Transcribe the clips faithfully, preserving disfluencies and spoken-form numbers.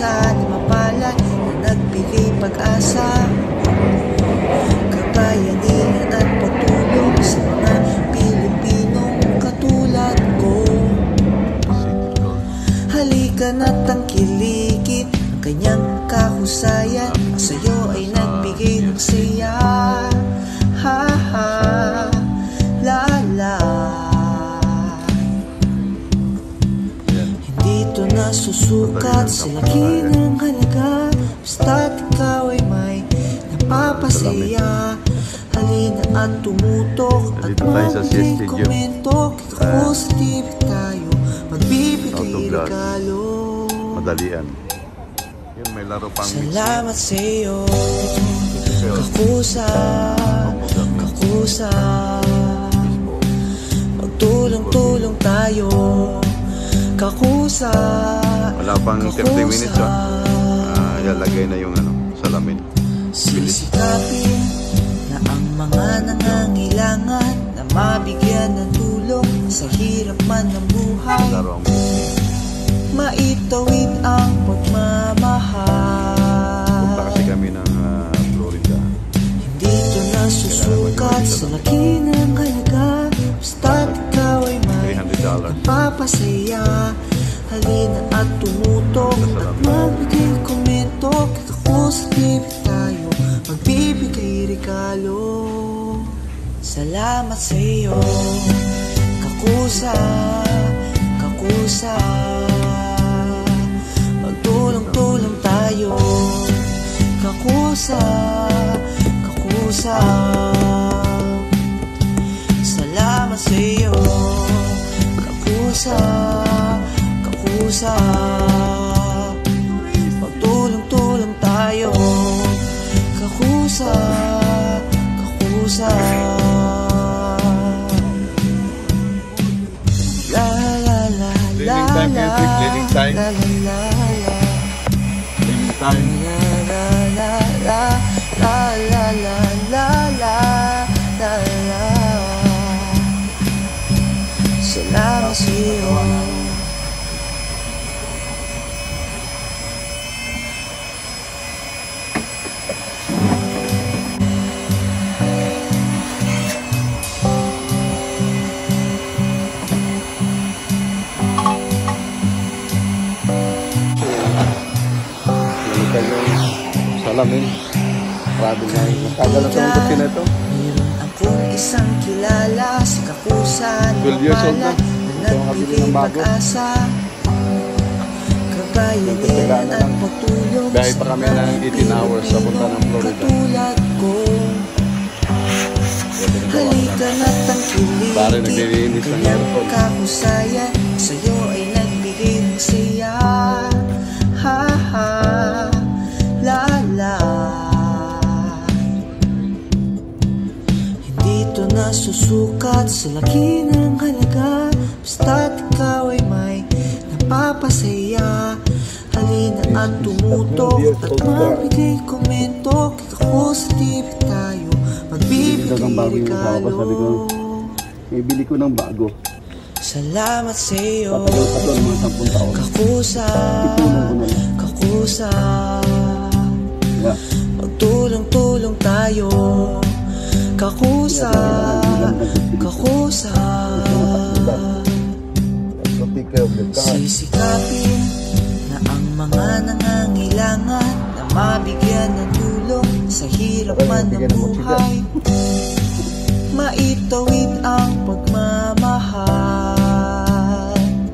kakusa ni mapalad na nagbigay pag-asa, kabayanihan at pagtulong sa mga Pilipinong katulad ko. Halika na't tangkilikin ang kanyang kahusayan, ang sa'yo ay nagbigay ng saya. Ha ha, la la. Hindi to nasusukat sa laki ng halaga, basta't ikaw ay may napapasaya. Halina at tumutok at magbigay komento, kikako sa T V tayo, magbibigay regalo. Madalian. Yun, may laro pang mix. Salamat sa iyo, kakusa, kakusa. Magtulong-tulong tayo, kakusa. Wala pang thirty minutes ah. Uh, ilalagay na yung ano, salamin. Sisikapin na ang mga nangangailangan na mabigyan ng tulong sa hirap man ng buhay, Laro ang mix. maitawid ang pagmamahal. Punta kasi kami ng uh, Florida. Hindi to nasusukat sa laki ng halaga, basta't ikaw ay may three hundred dollars. napapasaya. Halina at tumutok at magbigay komento, kikako sa T V tayo, magbibigay regalo. Salamat sa iyo, kakusa, kakusa. Magtulong-tulong tayo, kakusa, kakusa. Salamat sa iyo, kakusa, kakusa. Magtulong-tulong tayo, kakusa, kakusa. La la la la la, Cleaning time, la la la la, cleaning time. la la la la, la la la la la, la la. Salamat sa iyo. Salamin. Grabe nga yun. Nagtagal na sa mga kasi na ito. Meron akong isang kilala sa kakusa twelve ng years old na. mapalad na nagbigay pag-asa, kabayanihan at pagtulong Biyahe sa pa kami mga ng eighteen hours sa punta ng Pilipinong Florida. katulad ko. Halika na't Pare, tangkilikin naglilinis ng kanyang aircon. kahusayan, sa'yo ay nagbigay ng saya. Ha ha, la la. Hindi to nasusukat sa laki ng halaga, basta't ikaw ay may napapasaya. Halina at tumutok at magbigay komento, kikako sa T V tayo, magbibigay regalo. Ibili ko ng bago. Salamat sa iyo, Tagal-tagal mga sampung taon. kakusa, Ipunan ko na lang. kakusa. Yeah. Magtulong-tulong tayo, kakusa, kakusa. Sisikapin na ang mga nangangailangan na mabigyan ng tulong sa hirap man ng buhay, maitawid ang pagmamahal.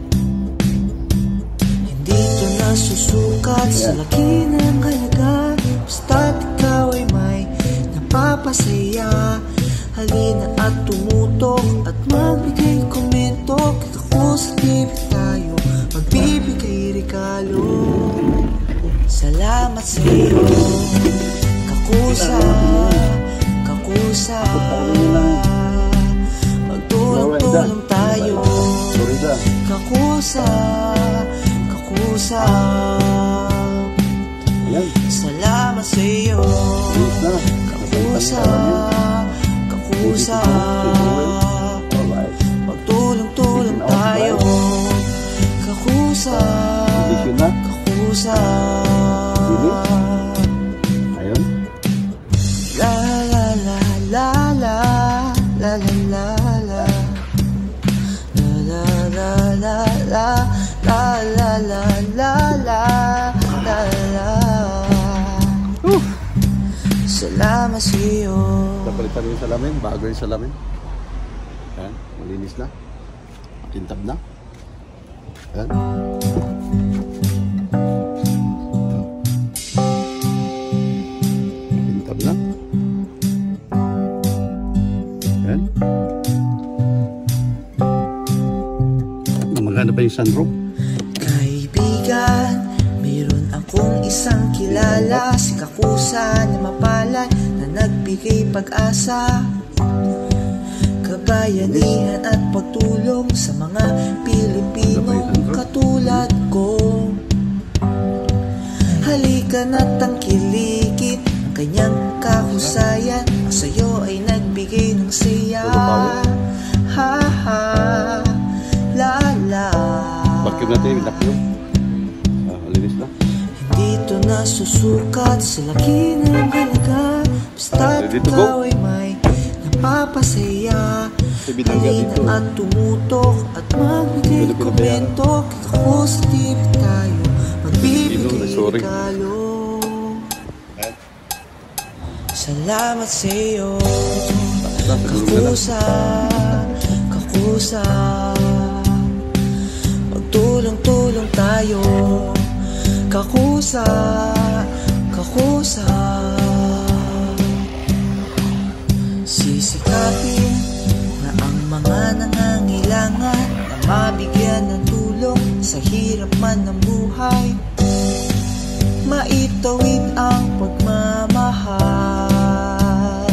Hindi to nasusukat sa laki ng halaga, basta't ikaw ay may napapasaya. Halina at tumutok at magbigay komento, kikako sa T V tayo, magbibigay regalo. Salamat sa iyo, kakusa, kakusa. Magtulong-tulong tayo, kakusa, kakusa. Salamat sa iyo, kakusa, kakusa. Magtulong-tulong tayo, kakusa, kakusa. kakusa. Ayun. La la la la la la la la la la la la la la la la la la la. Salamat sa'yo. Napalitan yung salamin, bago yung salamin. Ayan, malinis na. Tintab na. Ayan. Tintab na. Ayan. Maganda pa yung sunroof. Kaibigan, mayroon akong isang kilala, si Kakusa na mapalad na nagbigay pag-asa, kabayanihan at pagtulong sa mga Pilipinong katulad ko. Halika na't tangkilikin ang kanyang kahusayan, ang sa'yo ay nagbigay ng saya. Ha ha, la la. Bakit natin yung lakyo? Ah, malinis na. Hindi ito nasusukat sa laki ng halaga, basta't ikaw ay may napapasaya. Halina at tumutok at magbigay komento, kikako sa T V tayo, magbibigay regalo. Salamat sa'yo, Kakusa, Kakusa. Magtulong-tulong tayo, Kakusa, Kakusa. Sisikapin na ang mga nangangailangan na mabigyan ng tulong sa hirap man ng buhay, maitawid ang pagmamahal.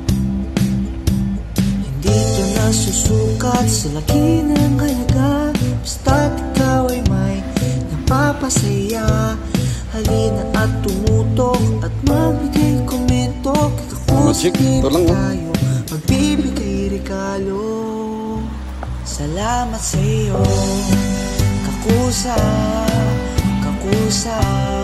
Hindi ito nasusukat sa laki ng halaga, basta't ikaw ay may napapasaya. Halina at tumutok at magbigay komento, kikako sa T V tayo, magbibigay regalo. Salamat sa'yo, Kakusa, Kakusa.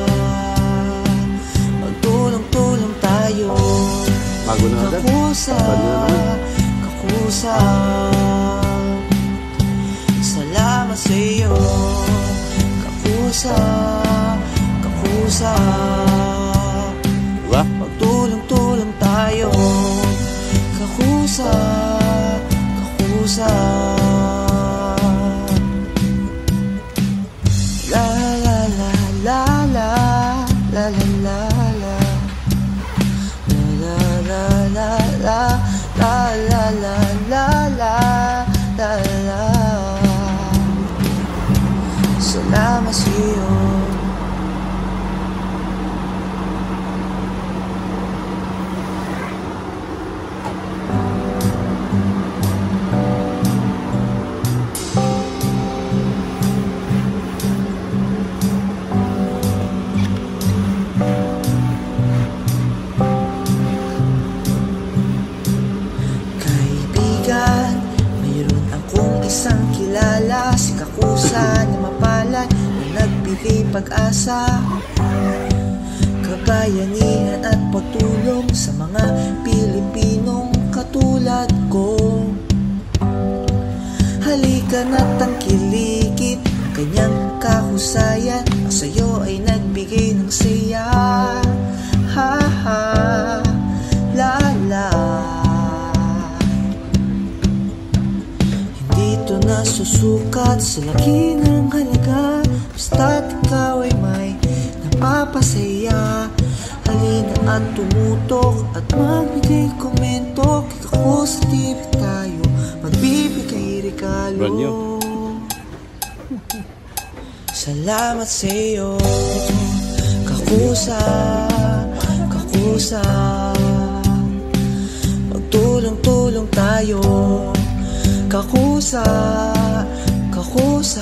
Magtulong-tulong tayo, Bago na agad. Kakusa, Bago na naman. Kakusa. Salamat sa'yo, Kakusa, Kakusa. Diba? Magtulong-tulong tayo, Kakusa, Kakusa. La la la la la la la la la la la la la la la la la la la. Salamat sa'yo. Kaibigan, mayroon akong isang kilala, si Kakusa na mapalad na nagbigay pag-asa, kabayanihan at pagtulong sa mga Pilipinong katulad ko. Halika na't tangkilikin ang kanyang kahusayan, ang sa'yo ay nagbigay ng saya. Ha ha, la la. Hindi ito nasusukat sa laki ng halaga, basta't ikaw ay may napapasaya. Halina at tumutok at magbigay komento, kikako sa T V tayo, magbibigay regalo. Salamat sa'yo, Kakusa, Kakusa. Magtulong-tulong tayo, Kakusa, Kakusa.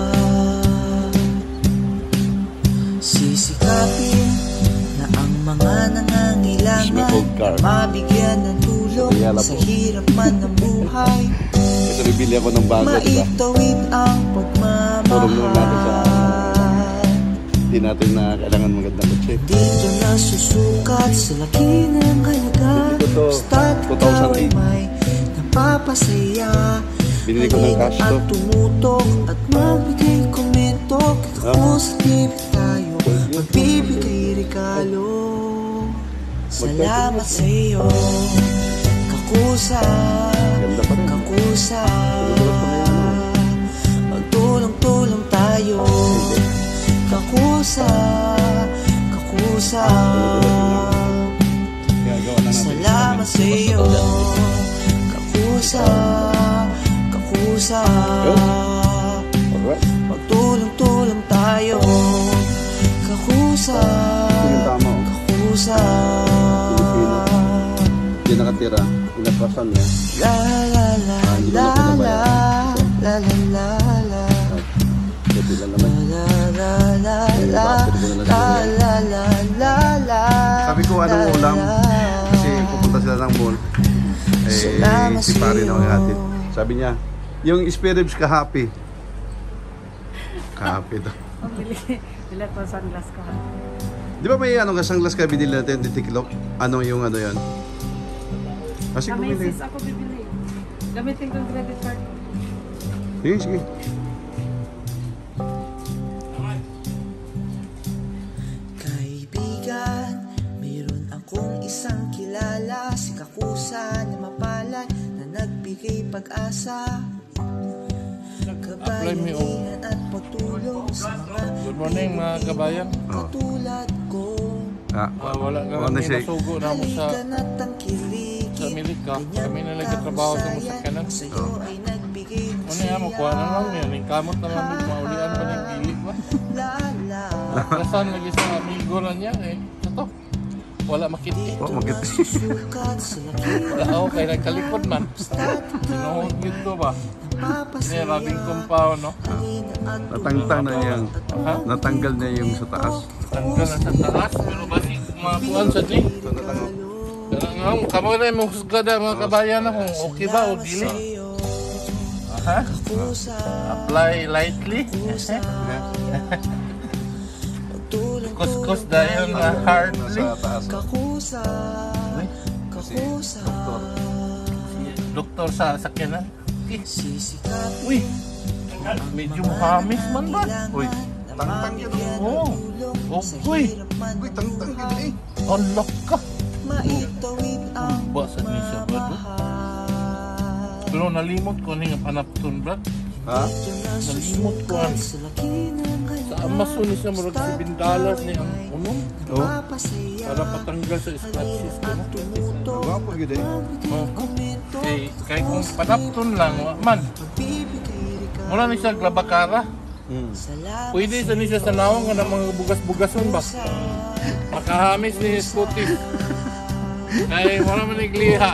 Sisikapin na ang mga nangangailangan na mabigyan ng tulong sa hirap man ng buhay, Ito bibili ako ng bago, diba? maitawid ang Tulong naman natin sa pagmamahal. Hindi natin na kailangan magandang kotse. Dito na susukat sa laki ng halaga. Binili ko to Basta't two ikaw thousand ay eight. may napapasaya. Binili ko ng cash to. At tumutok at magbigay komento. Kung sa tibig tayo, magbibigay regalo. Salamat sa iyo, kakusa, Ganda pa rin. kakusa. Magtulong-tulong tayo, kakusa, kakusa. Gagawa na natin. Salamat sa iyo, kakusa, kakusa. Alright. Magtulong-tulong tayo, kakusa, Ito yung tama oh. kakusa. Pilipino. Hindi nakatira. Inapasan niya. La la la Ah, hindi ko la na la pinabayad. la la la la Ito lang naman. la la la la la la la la la. Sabi ko, anong ulam? Kasi pupunta sila ng mall. Eh, Salamat si pare sa'yo. na maghatid. Sabi niya, yung spare ribs ka-happy. Ka-happy to. Pabili. Bilat po sunglass ko. Di ba may ano ka sunglass ka binili natin, titiklop? Ano yung ano yan? Kasi Sa bumili. Macy's ako bibili. Gamitin ko yung credit card ko. Sige, sige. Kaibigan, meron akong isang kilala, si Kakusa na mapalad na nagbigay pag-asa. Apply me oh. Kabayanihan at pagtulong sa mga Good morning mga kabayan. Oh. katulad ko. Ah, Uh, wala ka Ano kami siya? nasugo na mo sa Halika na't tangkiligid. sa Amerika. Kami na nagkatrabaho sa musakanan. Sa'yo ay nagbigay ng Ano yan mo, kuha na lang yan. Yung kamot na lang yung maulian pa ng gili ba? lala. Kasan lagi sa amigo na niya eh. Ito, wala makiti. oh, magkit. Sukat sa laki Wala ako kaya nagkalikod man. Sinuhod yun ba? Hindi, rabing compound no? Natangtang na yung, Ha? natanggal na yung sa taas. Tanggal na sa taas. Pero basi kumakuan sa di. Ito na lang. Kaya nga, kamo na yung husgada mga kabayan na kung okay ba o dili. Ha? Apply lightly. Kuskus dahil na hardly. Nasa taas. Kakusa, kakusa. Doktor sa sakyanan. Eh, Sisikapin uy, medyo hamis man ba? Uy, tangtang yun. Oo. Oh, uy, Uy, tangtang yun eh. unlock ka. maitawid ang Basa ni siya ba do? mahal. Pero nalimot ko ni nga panapton brad. Ha? Nalimot ko an. Sa laki ng Sa Amazon ni siya murag seven dollars ni ang unong. Oh, napapasaya. Para patanggal sa scratches ko. no? Tumutok, gwapo yun eh. Oh. komento, Eh, kay kung panapton lang, wa man. bibigay regalo. Mura ni siya glabakara. Hmm. Salamat Pwede sa ni siya sa nawang nga ng mga bugas-bugason ba? sa Makahamis ni Scotty. Ay, wala man igliha.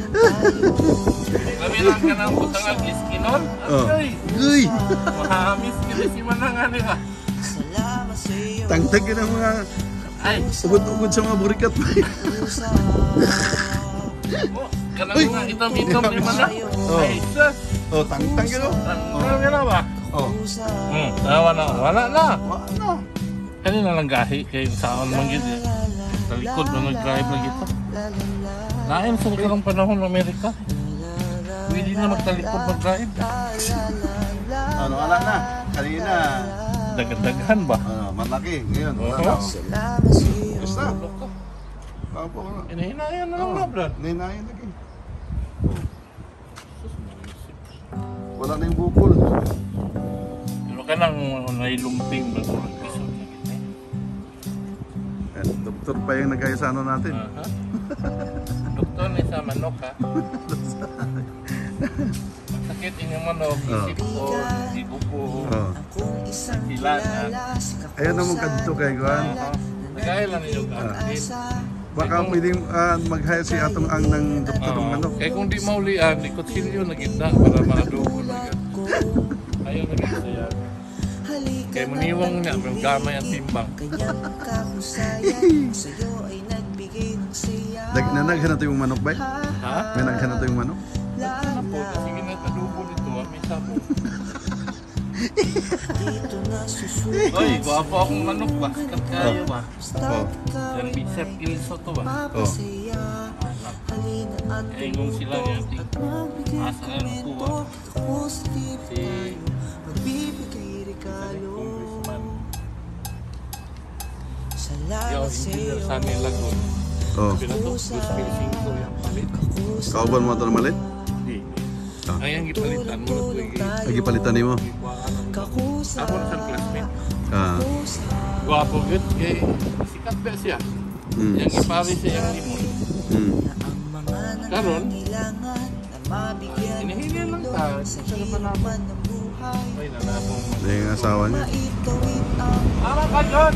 Kami lang ka ng butangan iskinon. Oh. Ay, Uy, mahahamis ka si manangan nila. salamat sa iyo. tangtang yun ang mga Ay, ugod-ugod sa mga burikat. Kakusa, oh, kanang nga itom-itom ni mana. Oh. Ay, sus. Oh, tangtang yun oh. Ano nga na ba? Oh, kakusa, Hmm, tawa na. Wala na. ano? Kanina lang gahi kay saon man gid. eh. Sa likod na nag-drive na gito. la la la. Lain sa karong panahon ng Amerika. Pwede na magtalikod mag-drive. Ano, wala na. Kanina, Dagan-dagahan ba? ano, malaki. Ngayon, wala na. Oo. Salamat sa iyo. Yes na. Kapo ko na. Inahinayan na lang na, brad. Ninayin lagi. Wala na yung bukol. Pero ka nang nailumping ba kung episode na kita? Yan, doktor pa yung nag-ayasano natin. Aha. Doktor ni sa manok ha. Masakit inyong manok, Oh. isip ko, ibuko. Oh. Kung isang Sila na. kilala si Kakusa Ayan naman kadto kay Juan. Nagaya lang ninyo ka-update. Baka pwedeng uh, mag-hire si Atong Ang ng doktor ng ano. Kaya kung di maulian, di kutsilyo na kita para maadobo na yan. Ayaw na kita siya. Kaya muniwang niya, may gamay ang timbang. Kanyang kahusayan sa'yo ay nagbigay ng saya. Nag nanaghanap yung manok ba? Ha? May naghanap yung manok? Ano po? Sige na tadubo dito, ah. May sabo. Dito na susukat Oy, gwapo akong manok ba? Sikat kayo ba? Oh. Yan, Bicep Ilso to ba? Papasaya Halina at Eh, kung sila yan, at magbigay asa na ng kuha. Positive Si tayo Magbibigay regalo Congressman Yo, Salamat Engineer sa'yo Sunny Lagun. Oh. Pinatok, two spacing ko yung palit. Kauban mo ito na malit? Hindi. Ah. Ay, ang gipalitan mo. Lagi palitan mo. Kakusa Ako na siyang classmate. Ah. Gwapo good. Kay sikat ba siya? Mm. Yang ipari siya yung limon. Mm. Karon, Kailangan na mabigyan hinihingi lang ta. Sa Sa naman naman. hirap ng buhay Ay, nanapong. Yan yung asawa niya. Maitawid ang Tama ka, John!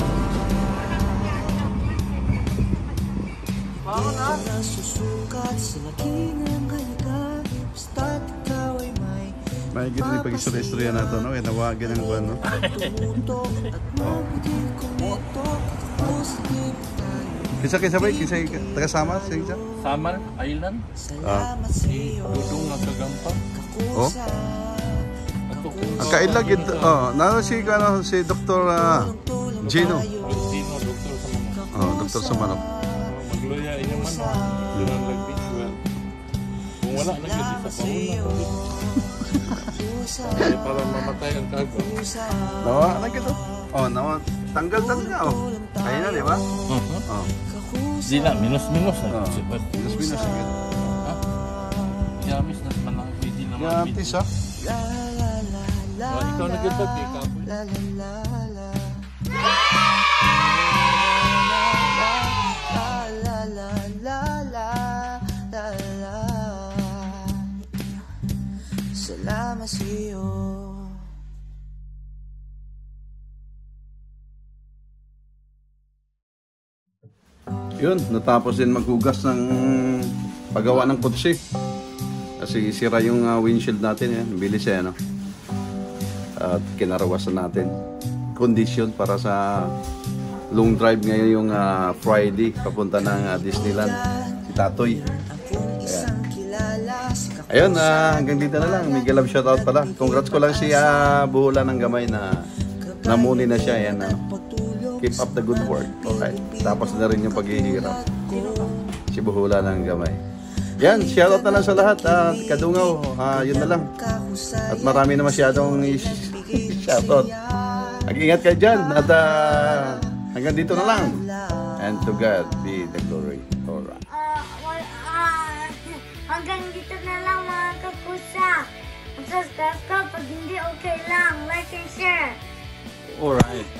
Baka na. na susukat sa laki ng halaga Basta't ikaw ay may May gito ni pag-istorya-istorya na ito, no? Kaya nawagin ang buwan, no? tumutok At magbigay kumitok Positive tayo Kisa-kisa ba? Kisa taga-sama? Sa isa? Samar Island. Salamat sa'yo Dudong nagkagampang. Oh? Kakusa Ang kailag ito, oh, naro si, ano, si Doktor uh, Gino. Valentino, doktor sa mga. Oh, Doktor sa manok. Magloya inyong manok. Yun ang nag-visual. Kung wala, nag-visual sa pamuna. Ay, para mamatay ang kago. Nawa, ano ito? Oh, nawa, tanggal talaga, oh. Kaya na, di ba? Oh, Di na, minus-minus. oh. Ah. Minus-minus, sige. Yamis na naman ang pwede naman. Yatis, ah. Oh, ikaw nag-ibag eh, kapoy. La la la la La la la la la la Salamat sa'yo Yun, natapos din maghugas ng paggawa ng kotse. Kasi sira yung uh, windshield natin, yan. Bilis eh, ano? At kinarawasan natin. Condition para sa long drive ngayon yung uh, Friday, papunta ng uh, Disneyland. Si Tatoy. Ayun, uh, hanggang dito na lang. Miguel Love shoutout pala. Congrats ko lang si uh, Buhula ng Gamay na namuni na siya. Yan, uh, keep up the good work. Okay. Tapos na rin yung paghihirap. Si Buhula ng Gamay. Yan, shoutout na lang sa lahat. Uh, kadungaw, uh, yun na lang. At marami na masyadong shoutout. Mag-ingat kayo dyan. At uh, hanggang dito na lang. And to God be the glory. Alright. Ah, wal, ah, hanggang dito na lang mga kapusa. Mag-subscribe ka pag hindi okay lang. Like and share. Alright.